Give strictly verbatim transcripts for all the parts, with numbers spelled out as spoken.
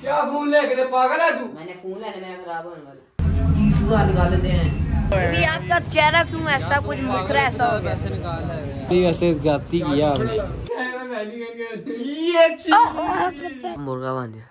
क्या फोन लेके पागल है तू? मैंने फोन लेने में खराब होने वाला तीस हजार निकाल लेते हैं। अभी आपका चेहरा क्यों ऐसा कुछ मुखरा ऐसा हो गया? ऐसे जाती किया आपने। मुर्गा बन गया।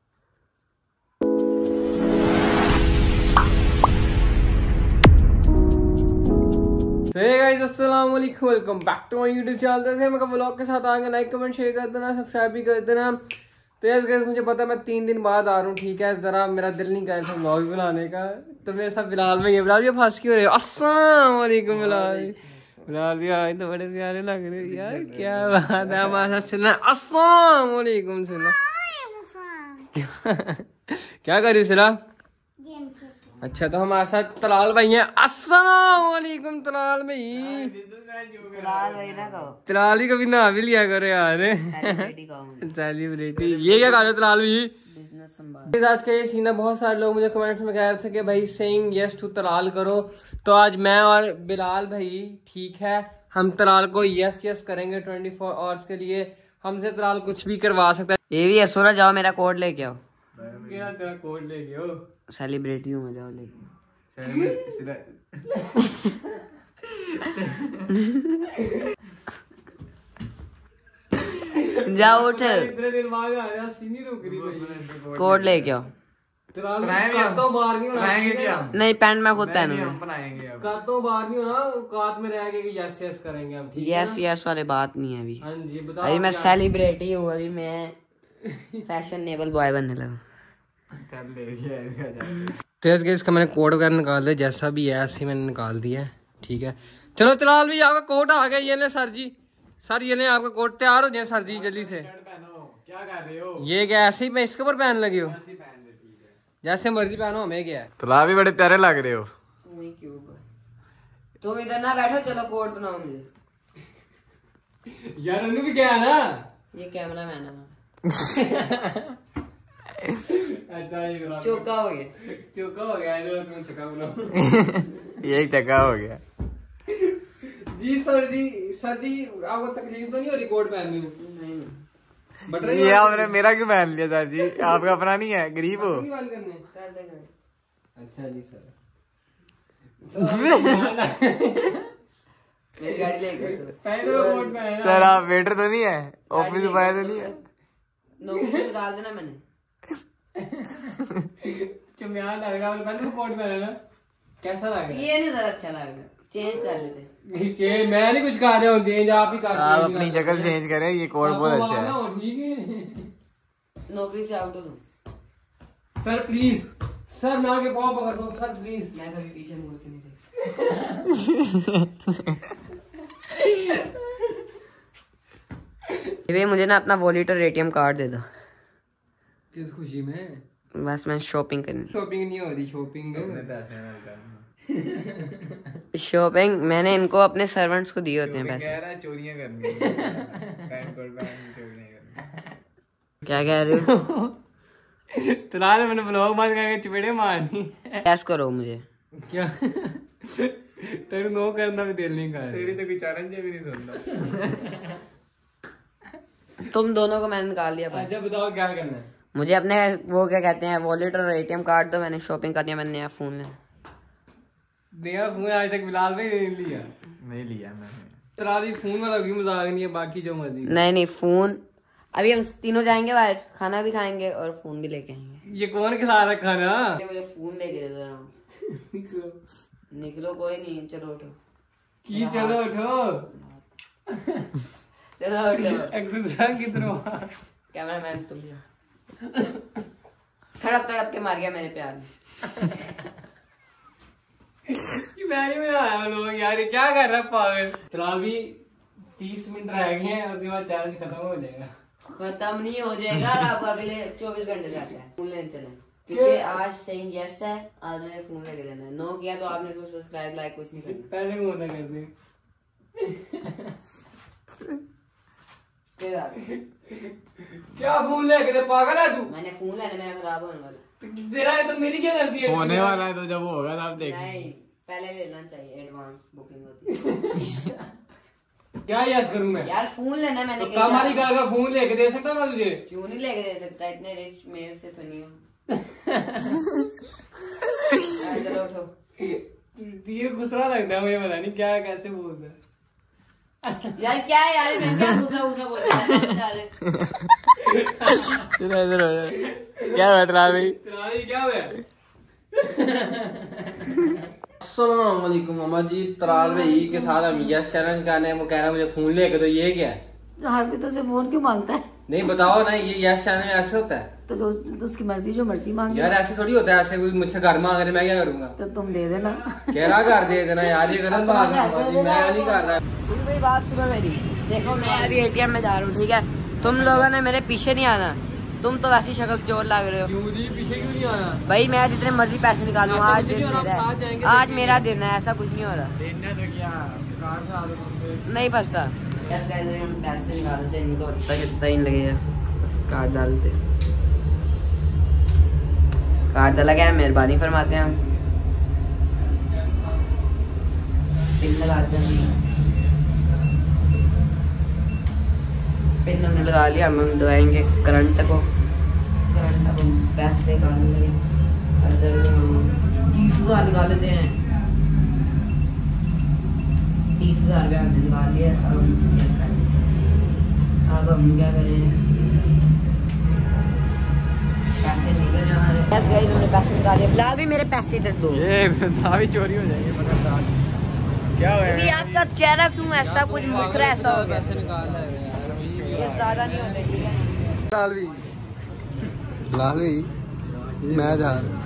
हे गाइस अस्सलाम वालेकुम, welcome back to my YouTube channel. जैसे मैं व्लॉग के साथ आगे लाइक कमेंट शेयर कर देना, सब्सक्राइब भी कर देना। तो यार गाइस मुझे पता है मैं तीन दिन बाद आ रहा हूँ, ठीक है। जरा मेरा दिल नहीं कर रहा व्लॉग बनाने का, तो मेरे साथ बिलाल भाई है। बिलाल ये फांस क्यों रहे हो? अस्सलाम वालेकुम बिलाल। बिलाल यार तो बड़े प्यारे लग रहे हो यार, क्या बात है। हमारे साथ चलना। अस्सलाम वालेकुम सिला। क्या कर रही हो सिला? अच्छा तो हमारे साथ तलाल भाई हैं। अस्सलाम वालेकुम तलाल भाई। तलाल भाई ना कहो, तलाल ही कभी नहा भी लिया करो यार। सेलिब्रिटी ये क्या कर रहे हो तलाल भाई? बिजनेस संभाल। आज का ये सीन है, बहुत सारे लोग मुझे कमेंट्स में कह रहे थे कि भाई सेइंग यस टू तलाल करो। तो आज मैं और बिलाल भाई, ठीक है, हम तलाल को यस यस करेंगे ट्वेंटी फोर आवर्स के लिए। हमसे तलाल कुछ भी करवा सकता है। ये भी है सोना, जाओ मेरा कोड लेके आओ। क्या तेरा कोड लेके आओ? सेलिब्रिटी हूँ मैं, जाओ लेके। जाओ उठ, इतने दिन बाद आ गया, सीनी रुक रही भाई। कोड लेके आओ। कातो बाहर नहीं होना, नहीं पैंट मैं खुद पहनूंगा। कातो बाहर नहीं होना, कात में रह के यस यस करेंगे हम, ठीक है। यस यस वाली बात नहीं है अभी। हाँ जी बताओ। अभी मैं सेलिब्रिटी हूँ, अभी मैं फैशनेबल बॉय बनने लगा। तो इसका मैंने कोड वगैरह निकाल दिया, जैसा भी है ऐसे मैंने निकाल दिया है, ठीक है। चलो तलाल भी आपका कोट आ गया, ये ले सर जी। सर ये ले आपका कोट, तैयार हो जाए सर जी जल्दी से। क्या कर रहे हो? ये क्या ऐसे ही मैं इसके ऊपर पहन लगी हो? जैसे मर्जी पहनो, हमें क्या है। तलाल भी बड़े प्यारे लग रहे हो। तुम इधर ना बैठो, चलो कोट बनाओ मुझे। यार उन्हें भी क्या है ना, ये कैमरा मैन है। अच्छा ये चौका हो गया, चौका हो गया। इधर तुम चौका बनाओ। यही चक्का हो गया जी सर जी। सर जी आपको तकलीफ तो नहीं हो रही कोट पहनने में? नहीं बट ये आपने मेरा क्यों पहन लिया सर जी? आपका अपना नहीं है, गरीब हो। अच्छा जी सर। मेरी गाड़ी लेके सर आप वेटर तो नहीं है, ऑफिस बॉय तो नहीं है? नौकरी से निकाल देना मैंने। चुम्यान लग रहा है, तो कोट पहना कैसा लग रहा है? ये नहीं सर अच्छा लग रहा, चेंज कर लेते। नहीं चेंज मैं नहीं कुछ कर रहा हूँ, चेंज आप ही कर। आप अपनी शक्ल चेंज करें, ये कोट बहुत अच्छा है। ठीक है नौकरी से आउट हो तुम। सर प्लीज सर, मैं आगे पाँव पकड़ता हूँ सर प्लीज। मैं कभी पीछे मुड़ के नहीं देखा। मुझे ना अपना वॉलेटर एटीएम कार्ड दे दो। किस खुशी में? बस मैं शॉपिंग करनी। शॉपिंग नहीं हो रही, शॉपिंग शॉपिंग मैंने इनको अपने सर्वेंट्स को दिए होते हैं पैसे। कह रहा है चोरियां करनी है। पैंट कोट पहन चोरियां करनी। क्या कह रहे हो? तलाल मैंने ब्लॉग बंद करके चपेड़े मारनी। कैश करो मुझे। क्या तेरे नो करना भी दिल नहीं कर। तेरी तो कोई चैलेंज भी नहीं सुनता। तुम दोनों को मैंने निकाल दिया। अच्छा बताओ क्या करना है? मुझे अपने वो क्या कहते हैं वॉलेट और एटीएम कार्ड दो, मैंने शॉपिंग करनी है, मैंने नया फोन लेना। नया फोन आज तक बिलाल भाई नहीं लिया। नहीं लिया मैंने। तलाली फोन वाला भी मजाक नहीं है, बाकी जो मर्जी। नहीं नहीं फोन, अभी हम तीनों जाएंगे बाहर, खाना भी खाएंगे और फोन भी लेके आएंगे। ये कौन खिला रखा ना? मुझे फोन लेके दे दो आराम से। निकलो कोई नहीं, चलो उठो। की चलो उठो, चलो उठो। एक दूसरा की तरफ। कैमरा मैन तुम तड़प तड़प के मार गया मेरे प्यार में। मैंने में आया लोग यार, ये क्या कर रहा है पागल। तलाल भी तीस मिनट रह गए हैं, उसके बाद चैलेंज खत्म हो जाएगा। खत्म नहीं हो जाएगा, आप अगले चौबीस घंटे जाते हैं फोन लेने चले, क्योंकि आज सेइंग यस है, आज मैंने फोन लेके देना है। नो किया तो आपने इसको सब्सक्राइब लाइक कुछ नहीं करना। पहले कौन सा कर दे। क्या फोन लेके पागल है तू? मैंने फोन लेने में खराब होने वाला। तेरा तो मेरी क्या गलती है? होने वाला है तो जब होगा तब देख। नहीं पहले लेना चाहिए, एडवांस बुकिंग होती है। क्या यस करूं मैं? यार फोन लेना है मैंने। तो कमाली का फोन लेके दे सकता मैं तुझे? क्यों नहीं लेके दे सकता, इतने रिच मेरे से तो नहीं हो। चलो उठो। ये गुस्सा लगता है मुझे, पता नहीं क्या कैसे बोलता है यार। क्या है यार, मैं क्या गुस्सा गुस्सा बोल रहा है? इधर इधर क्या बतला भाई? क्या हुआ? अस्सलाम वालेकुम मामा जी। तराल भाई के साथ हम यस चैलेंज करने हैं। वो कह रहा है मुझे फोन लेके दो। ये क्या है? तो हर कोई तो उसे फोन क्यों मांगता है? नहीं बताओ ना, ये यस चैलेंज में ऐसे होता है? तो जो तो उसकी मर्जी, जो मर्जी मांगे यार। ऐसे थोड़ी होता है, ऐसे कोई मुझसे घर मांग रहे मैं क्या करूंगा? तो तुम दे देना। कह रहा कर दे देना यार, ये गलत बात है मामा जी, मैं नहीं कर रहा। मेरी बात सुनो मेरी। देखो मैं अभी एटीएम में जा रहा हूँ, ठीक है? तुम लोगों ने मेरे पीछे नहीं आना। तुम तो वैसी शक्ल चोर लग रहे हो। क्यों जी, पीछे क्यों नहीं आना? भाई मैं जितने मर्जी पैसे निकालूं, आज दिन मेरा है, आज मेरा दिन है, ऐसा कुछ नहीं हो रहा। नहीं फंसता। पैसे निकालते इनको अच्छा कितना ही लगेगा, कार्ड डालते। कार्ड डाला गया, मेहरबानी फरमाते हैं हम। पिन लगाते हैं, पिन हमने लगा लिया। हम दबाएंगे करंट को, करंट को पैसे निकालेंगे। तीस हजार निकाल लेते हैं। तीस हजार रुपया हमने निकाल लिया। अब हम यस करें। अब हम क्या करें? पैसे निकल हमारे। यस गाइस, हमने पैसे निकाले। फिलहाल भी मेरे पैसे इधर दो। ये भी चोरी हो जाएंगे पता। क्या हुआ? अभी आपका चेहरा क्यों ऐसा कुछ मुखरा ऐसा हो गया? पैसे निकाल रहा है ये ज्यादा नहीं होते, ठीक है? लाल भी लाल भी मैं जा रहा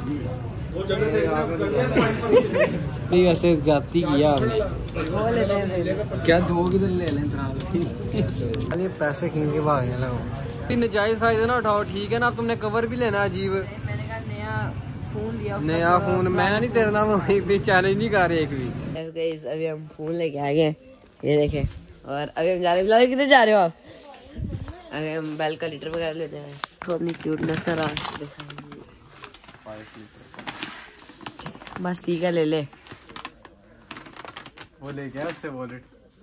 वैसे जाती किया आपने। वो ले लें। क्या दो किधर ले लें तराल? पैसे खींच के भागने लगा। नजायज फायदा ना उठाओ, ठीक है ना? तुमने कवर भी लेना अजीब। मैंने कहा नया फोन लिया। नया फोन मैं नहीं, तेरे नाम एक दिन चैलेंज नहीं कर रहे एक भी। गाइस अभी हम फोन लेके आ गए, ये देखें। और अभी हम जा रहे हैं। किधर जा रहे हो आप? अभी हम बेल का लीटर वगैरह लेते हैं तो अपनी क्यूटनेस का राज दिखाएंगे। बस ठीक है, ले ले। वो ले गया उससे वॉलेट।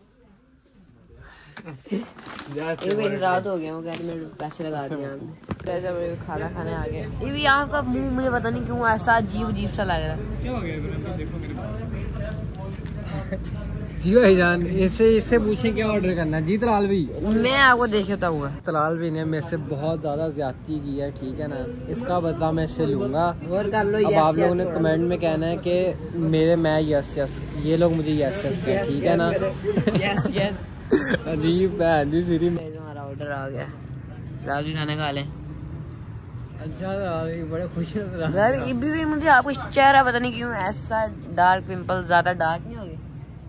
ये मेरी रात हो गया, वो कहते मेरे पैसे लगा दिए हमने। कैसे मेरे खाना खाने आ गए। ये भी यहाँ का मुंह मुझे पता नहीं क्यों ऐसा अजीब अजीब सा लग रहा है। क्या हो गया इब्राहिम? देखो मेरे पास जी भाई जान, इससे इससे पूछे क्या ऑर्डर करना है। जी तलाल भी, मैं आपको देख बताऊंगा। तलाल भी ने मेरे से बहुत ज्यादा ज्यादती की है, ठीक है ना? इसका बदला मैं इससे लूंगा। और कर लो। अब यस, आप लोगों यस, ने कमेंट में कहना है कि मेरे मैं यस यस, ये लोग मुझे यस यस कहें, ठीक है ना? Yes yes. अजीब बहन जी सीरी। हमारा ऑर्डर आ गया, लाल भी खाने खा लें। अच्छा बड़े खुश नजर यार ये भी, भी मुझे आपको चेहरा पता नहीं क्यों ऐसा डार्क पिंपल, ज्यादा डार्क नहीं हो गए?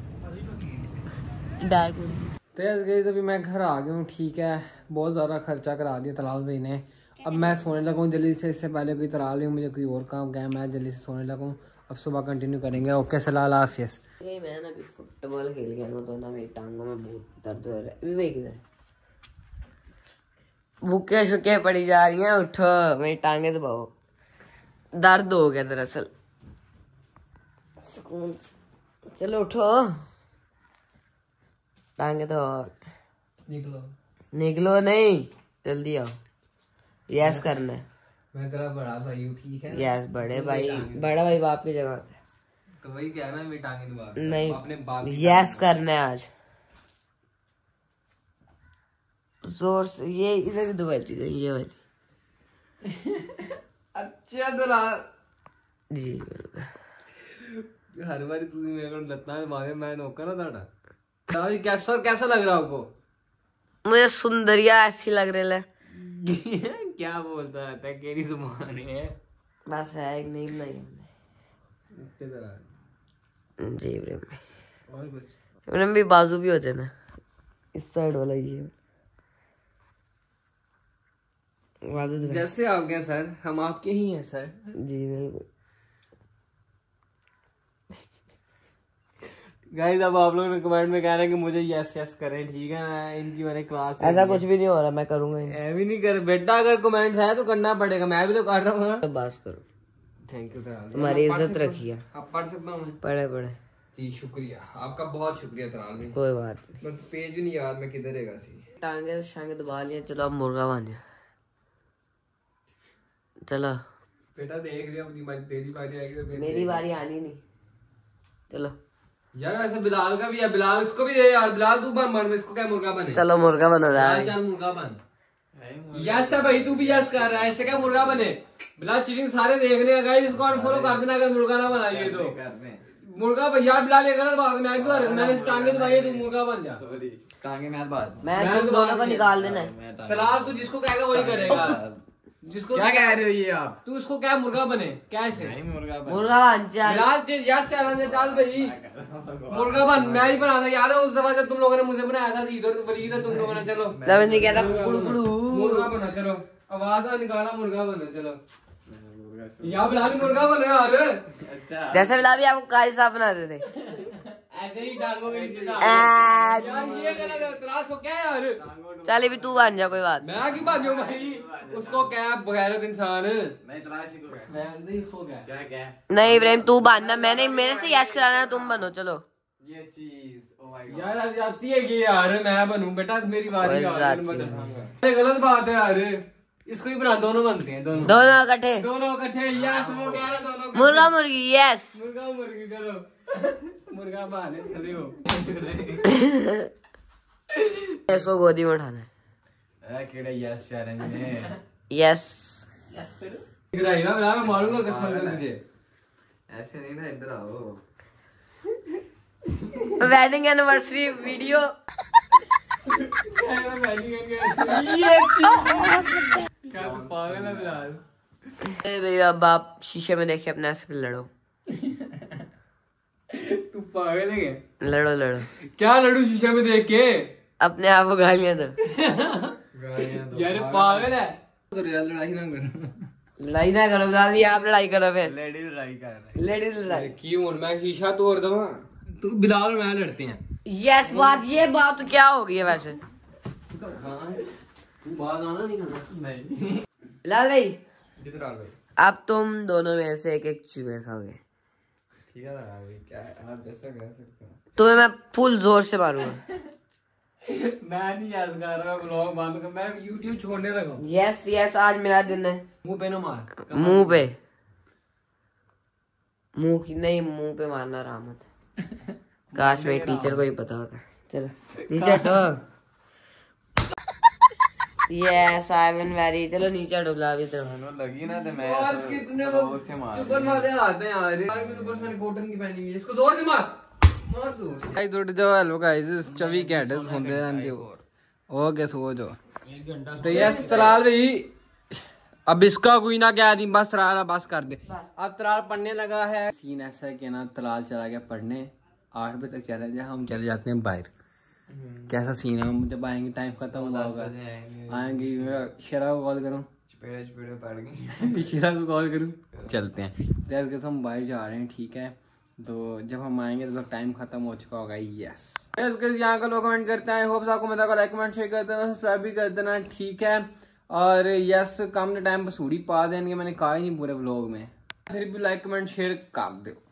डार्क। तो गाइस अभी मैं घर आ गया हूँ, ठीक है? बहुत ज़्यादा खर्चा करा दिया तलाल भाई ने। अब मैं सोने लगा हूँ जल्दी से। इससे पहले कोई तलाल नहीं, मुझे कोई और काम गया, मैं जल्दी से सोने लगा हूँ। अब सुबह कंटिन्यू करेंगे। ओके सलाल हाफिज़। मैं ना अभी फुटबॉल खेल के आया तो ना मेरी टांगों में बहुत दर्द हो रहा है। अभी किधर भूखे शुके पड़ी जा रही हैं। उठो, मेरी टांगे दबाओ। दर्द हो गया दरअसल। सुकून। चलो उठो, टांगे तो निकलो। निकलो नहीं, जल्दी आओ। यस करना है। मैं तेरा बड़ा भाई हूँ, ठीक है? यस बड़े भाई, बड़ा भाई बाप की जगह। तो वही कह रहा है मेरी टांगे दबा नहीं, अपने बाप। यस करना है आज जोर से। ये इधर ही दबाई थी, ये वाली। अच्छा दलाल जी हर बार तू मेरे को लतना मारे, मैं नौकर ना ताड़ा। ताड़ी कैसा कैसा लग रहा है आपको? मुझे सुंदरिया ऐसी लग रही है। क्या बोलता रहता है, केरी जुबान है? बस है एक नहीं बनाई हमने। जी इब्राहिम भाई। और कुछ इब्राहिम भी बाजू भी होते ना, इस साइड वाला ये बाजू। जैसे आप क्या सर, हम आपके ही हैं सर। जी बिल्कुल। गाइस अब आप लोगों ने कमेंट में कह रहे हैं कि मुझे यस यस करें, ठीक है ना? इनकी मैंने क्लास ऐसा कुछ भी नहीं हो रहा, मैं करूंगा। ऐ भी नहीं कर बेटा, अगर कमेंट्स है तो करना पड़ेगा, मैं भी तो कर रहा हूँ ना। तो बस करो। थैंक यू सर, तुम्हारी इज्जत रखिए। आप पढ़ सकता हूँ मैं? पढ़े पढ़े। जी शुक्रिया आपका, बहुत शुक्रिया तराल भाई। कोई बात नहीं, पेज भी नहीं याद मैं किधर है सी। टांगे शांगे दबा लिया, चलो अब मुर्गा बन जा। चलो बेटा देख लिया अपनी बारी, तेरी बारी आएगी तो मेरी बारी आनी नहीं। चलो यार ऐसा बिलाल का भी है, बिलाल इसको भी दे यार, बिलाल तू बन बन, इसको क्या मुर्गा बने। चलो मुर्गा बनो यार, चल मुर्गा बन। यस है भाई, तू भी यस कर रहा है, ऐसे क्या मुर्गा बने। बिलाल चीटिंग सारे देखने का गाइस, इसको अनफॉलो कर देना अगर मुर्गा ना बनाइए तो। मुर्गा भैया बिलाल ये गलत बात, मैं क्यों मैंने टांगे दबाई, तू मुर्गा बन जा। टांगे मैं बात मैं तुम दोनों को निकाल देना। तलाल तू जिसको कहेगा वही करेगा। जिसको क्या कह रहे हो ये आप? तू इसको क्या मुर्गा बने कैसे? नहीं मुर्गा बन। मुर्गा बन जा। बिलाल यस से चाल भाई मुर्गा बन, मैं ही बना था, याद है उस दफा जब तुम लोगों ने मुझे बनाया था इधर बड़ी इधर तुम लोगों ने। चलो मैं नहीं कहता कुड़ू कुड़ू मुर्गा बना, चलो आवाज निकाला मुर्गा बना। चलो या बिलाल मुर्गा बने यार। अच्छा जैसे बिलाल भी आपको कारी साहब बना देते ऐसे ही टांगों के नीचे यार, ये गलत है, त्रास हो क्या यार। चल भी तू बन जा, कोई बात। मैं क्यों बाजू भाई, उसको क्या बगैरत इंसान। मैं तलाशी को क्या? मैं नहीं उसको क्या क्या क्या? नहीं इब्राहिम तू बनना, मैंने मेरे से यश कराना, तुम बनो। चलो ये चीज ओ माय गॉड यार जाती है कि यार मैं बनूं बेटा, मेरी बारी कोई यार, मैं ये गलत बात है यार, इसको ही बना, दोनों बनते हैं दोनों दोनों इकट्ठे दोनों इकट्ठे। यस वो कह रहा दोनों मुर्गा मुर्गी। यस मुर्गा मुर्गी। चलो मुर्गा बहाने चले हो। इसको गोदी में उठाना है। ए केड़ा यस चैलेंज में यस यस करो गिराई ना, मैं मारूंगा कसम से तुझे। ऐसे नहीं ना, इधर आओ। Wedding anniversary video. क्या पागल है बिलाल। ए भैया अब आप शीशे में देखे अपने से लड़ो। तू पागल है क्या? लड़ो लड़ो। क्या लड़ू शीशे में देख के? अपने आप को गालियां दो। यार पागल है। यार लड़ाई ना करो, लड़ाई ना करो बिलाल भी, आप लड़ाई करो फिर। लेडीज लड़ाई कर रहे लेडीज लड़ाई क्यों मैं शीशा तोड़ दूंगा? तू बिलाल और मैं लड़ते हैं। यस बात, ये बात तो क्या हो गई है वैसे। तू बात आना नहीं करना। नहीं बिलाल भाई किधर आ गए? अब तुम दोनों मेरे से एक एक चुमेर खाओगे। ठीक है ना भाई, क्या आप जैसा कह सकते हो। तुम्हें मैं फुल जोर से मारूंगा। मैं नहीं यस कर रहा, ब्लॉग बंद कर, मैं यूट्यूब छोड़ने लगा हूं। यस यस आज मेरा दिन है। मुंह पे ना मार, मुंह पे, मुंह की नहीं, मुंह पे मारना रामत है। काश मेरे टीचर को ही पता होता। चलो नीचे हटो। Yes I am very. चलो नीचे हटो बिलाल इधर। दोनों लगी ना तो मैं यार तो इसके इतने वो जोर से मार चुपन वाले हाथ हैं यार। यार मैं तो बस मैंने कॉटन की पहनी हुई है, इसको जोर से मार मार दो। गाइस उठ जाओ, हेलो गाइस चौबीस घंटे सोते रहते हो। ओके सो जाओ। तो यस तलाल भाई अब इसका कोई ना क्या दिन, बस तलाल बस कर दे। अब तलाल पढ़ने लगा है। सीन ऐसा है कि ना तलाल चला गया पढ़ने, आठ बजे तक चले जाए, हम चले जाते हैं बाहर। कैसा सीन है, हम जब आएंगे टाइम खत्म हुआ होगा, आएंगे शरा को कॉल करूँ, चपेड़े चपेड़े पड़ गई, शरा को कॉल करूँ, चलते हैं। तो हम बाहर जा रहे हैं, ठीक है। तो जब हम आएंगे तो टाइम खत्म हो चुका होगा। यस यहाँ का लोग कमेंट करते हैं, होप आपको मजा को लाइक कमेंट शेयर कर देना, सब्सक्राइब भी कर देना, ठीक है। और यस कम टाइम पर सूढ़ी पा देंगे, मैंने कहा ही नहीं पूरे व्लॉग में, फिर भी लाइक कमेंट शेयर कर दो।